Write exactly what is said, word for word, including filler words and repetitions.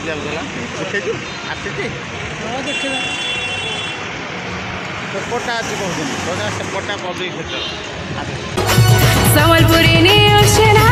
बुला देखु आसी सेपटा अच्छी कहते सेपटा पब्लिक सेक्टर संबलपुरी